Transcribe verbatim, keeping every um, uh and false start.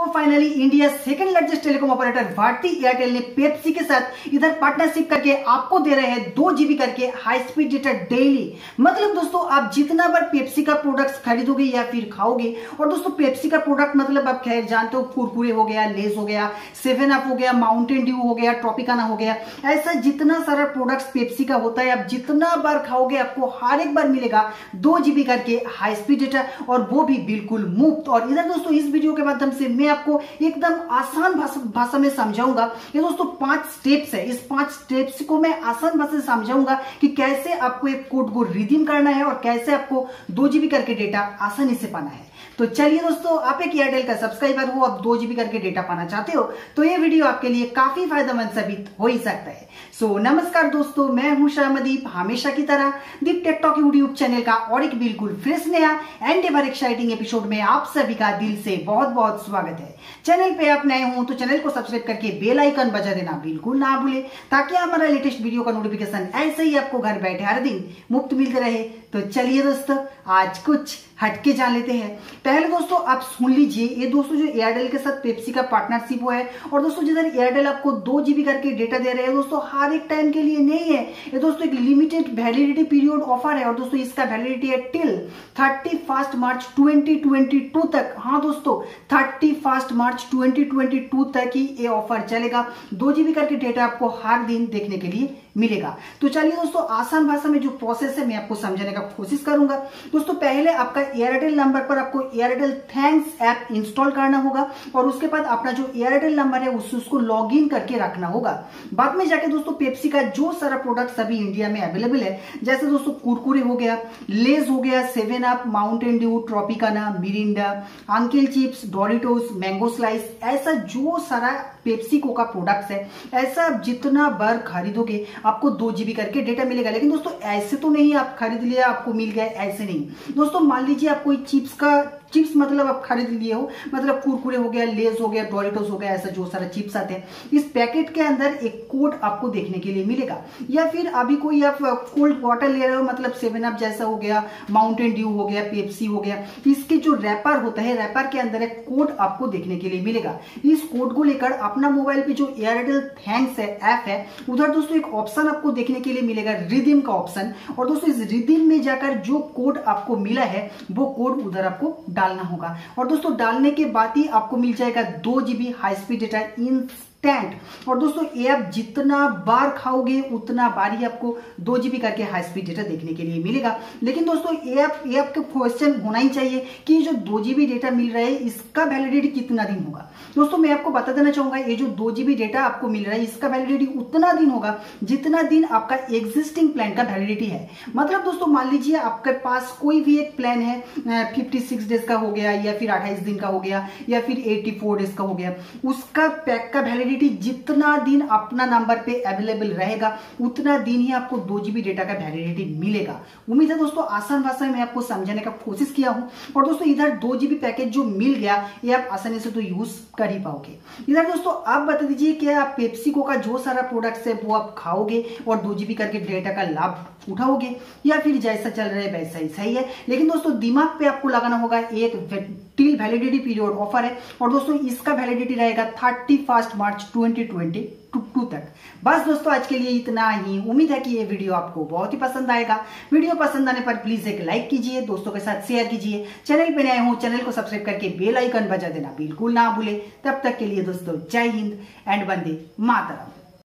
Finally India second largest telecom operator Bharti Airtel ने Pepsi के साथ इधर पार्टनरशिप करके आपको दे रहे हैं दो जीबी करके हाई स्पीड डेटा डेली। मतलब दोस्तों आप जितना बार पेप्सी का प्रोडक्ट खरीदोगे या फिर खाओगे, और दोस्तों पेप्सी का प्रोडक्ट मतलब आप खैर जानते हो, कुरकुरे हो गया, लेस हो गया, सेवन अप हो गया, माउंटेन ड्यू हो गया, ट्रॉपिकाना हो गया, ऐसा जितना सारा प्रोडक्ट पेप्सी का होता है, आप जितना बार खाओगे आपको हर एक बार मिलेगा दो जीबी करके हाई स्पीड डेटा, और वो भी बिल्कुल मुफ्त। और इधर दोस्तों इस वीडियो के माध्यम से मैं आपको एकदम आसान भाषा भाषा में समझाऊंगा। ये दोस्तों पांच स्टेप्स है, इस पांच स्टेप्स को मैं आसान भाषा से समझाऊंगा कि कैसे आपको एक कोड को रिडीम करना है और कैसे आपको दो जीबी करके डेटा आसानी से पाना है। तो चलिए दोस्तों, आप एक एयरटेल का सब्सक्राइबर हो, आप दो जीबी करके डेटा पाना चाहते हो तो ये वीडियो आपके लिए काफी फायदेमंद साबित हो ही सकता है। सो नमस्कार दोस्तों, मैं हूं शर्मदीप, हमेशा की तरह Deep tech talk YouTube channel का और एक बिल्कुल फ्रेश नया एंड एवर एक्साइटिंग एपिसोड में आप सभी का दिल से बहुत बहुत स्वागत है। चैनल पे आप नए हो तो चैनल को सब्सक्राइब करके बेल आइकन बजा देना बिल्कुल ना भूले, ताकि हमारा लेटेस्ट वीडियो का नोटिफिकेशन ऐसे ही आपको घर बैठे हर दिन मुफ्त मिलते रहे। तो चलिए दोस्तों, आज कुछ हटके जान लेते हैं। पहले दोस्तों आप सुन लीजिए, ये दोस्तों जो एयरटेल के साथ पेप्सी का पार्टनरशिप हुआ है, और दोस्तों जिधर एयरटेल आपको दो जीबी करके डेटा दे रहे हैं दोस्तों, हर एक टाइम के लिए नहीं है, ये दोस्तों एक लिमिटेड वैलिडिटी पीरियड ऑफर है। और दोस्तों इसका वैलिडिटी है till thirty first March twenty twenty two तक। हाँ दोस्तों, thirty first March twenty twenty two तक ही ये ऑफर चलेगा। दो जीबी करके डेटा आपको हर दिन देखने के लिए मिलेगा। तो चलिए दोस्तों, आसान भाषा में जो प्रोसेस है मैं आपको समझाने का कोशिश करूंगा। दोस्तों पहले आपका एयरटेल नंबर पर आपको एयरटेल थैंक्स ऐप इंस्टॉल करना होगा, और उसके बाद अपना जो एयरटेल नंबर है उस, उसको लॉग इन करके रखना होगा। बाद में जाके दोस्तों पेप्सी का जो सारा प्रोडक्ट सभी इंडिया में अवेलेबल है, जैसे दोस्तों कुरकुरे हो गया, लेज हो गया, seven up, Mountain Dew, Tropicana, Mirinda, Uncle Chips, Doritos, mango slice, ऐसा जो सारा पेप्सी को का प्रोडक्ट्स है, ऐसा आप जितना बार खरीदोगे आपको दो जीबी करके डेटा मिलेगा। लेकिन दोस्तों ऐसे तो नहीं आप खरीद लिया आपको मिल गया, ऐसे नहीं दोस्तों। मान लीजिए आप कोई चिप्स का चिप्स मतलब आप खरीद लिए हो, मतलब कुरकुरे हो गया, लेज हो गया, डोरिटोस हो गया, ऐसा जो सारा चिप्स आते हैं, इस पैकेट के अंदर एक कोड आपको देखने के लिए मिलेगा। या फिर अभी कोई आप कोल्ड वाटर ले रहे हो, मतलब सेवन अप जैसा हो गया, माउंटेन ड्यू हो गया, पेप्सी हो गया, इसके जो रैपर होता है, रैपर के अंदर एक कोड आपको देखने के लिए मिलेगा। इस कोड को लेकर अपना मोबाइल पे जो एयरटेल थैंक्स है ऐप है, उधर दोस्तों एक ऑप्शन आपको देखने के लिए मिलेगा, रिडीम का ऑप्शन। और दोस्तों इस रिडीम में जाकर जो कोड आपको मिला है वो कोड उधर आपको डालना होगा, और दोस्तों डालने के बाद ही आपको मिल जाएगा दो GB high speed data instant. और दोस्तों ये आप जितना बार खाओगे उतना बार ही आपको दो जीबी करके हाई स्पीड डेटा देखने के लिए मिलेगा। लेकिन दोस्तों ये आप ये आपका क्वेश्चन होना ही चाहिए कि जो दो जीबी डेटा मिल रहा है इसका वैलिडिटी कितना दिन होगा। दोस्तों मैं आपको बता देना चाहूंगा, ये जो दो जीबी डेटा आपको मिल रहा है इसका वैलिडिटी उतना दिन होगा जितना दिन आपका एग्जिस्टिंग प्लान का वैलिडिटी है। मतलब दोस्तों मान लीजिए आपके पास कोई भी एक प्लान है, फिफ्टी सिक्स डेज का हो गया, या फिर अट्ठाईस दिन का हो गया, या फिर एटी फोर डेज का हो गया, उसका पैक का वैलिडिटी जितना दिन अपना नंबर पे अवेलेबल रहेगा उतना दिन ही आपको दो जीबी डेटा का वैलिडिटी मिलेगा। उम्मीद है दोस्तों आसान भाषा में आपको समझाने का कोशिश किया हूं। और दोस्तों इधर दो जीबी पैकेज जो मिल गया ये आप आसानी से तो यूज कर ही पाओगे। इधर दोस्तों आप बता दीजिए कि आप पेप्सी को का जो सारा प्रोडक्ट्स है वो आप खाओगे और दो जीबी करके डेटा का लाभ उठाओगे, या फिर जैसा चल रहा है वैसा ही सही है। लेकिन दोस्तों दिमाग पे आपको लगाना होगा, एक टिल वैलिडिटी पीरियड ऑफर है, और दोस्तों इसका वैलिडिटी रहेगा thirty first March twenty twenty two तक। बस दोस्तों आज के लिए इतना ही। उम्मीद है कि ये वीडियो आपको बहुत ही पसंद आएगा। वीडियो पसंद आने पर प्लीज एक लाइक कीजिए, दोस्तों के साथ शेयर कीजिए। चैनल पे नए हो चैनल को सब्सक्राइब करके बेल आइकन बजा देना बिल्कुल ना भूले। तब तक के लिए दोस्तों जय हिंद एंड वंदे मातरम।